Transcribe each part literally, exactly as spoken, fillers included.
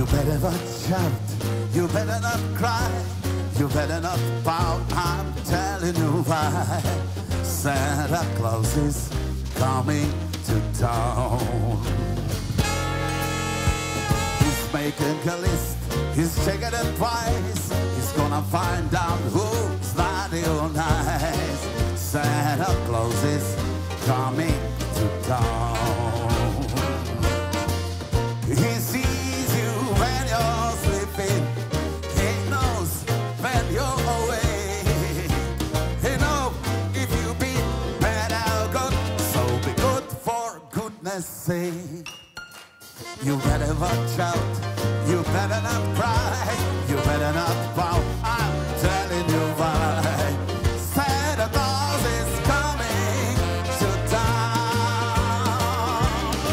better watch out, you better not cry, you better not pout, I'm telling you why. Santa Claus is coming to town. He's making a list, he's checking it twice, he's gonna find out who's not real nice. Santa Claus is coming to town. He sees you when you're sleeping, he knows when you're awake. He knows if you've been bad or good, so be good for goodness sake. You better watch out, you better not cry, you better not pout, I'm telling you why. Santa Claus is coming to town.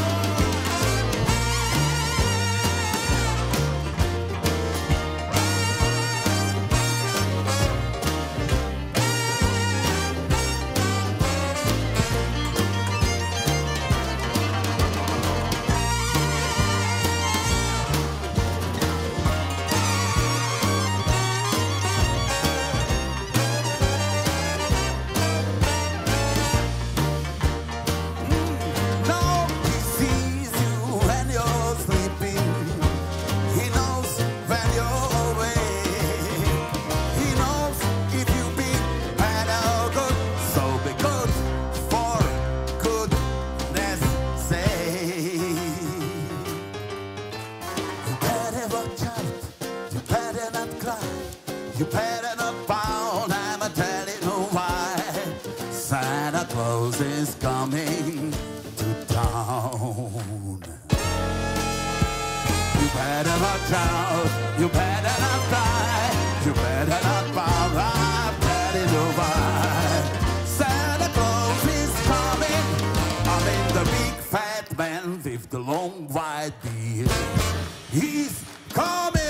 You better not pout, I'm telling you why. Santa Claus is coming to town. You better watch out, you better not cry, you better not pout, I'm telling you why. Santa Claus is coming, I mean the big fat man with the long white beard. He's coming.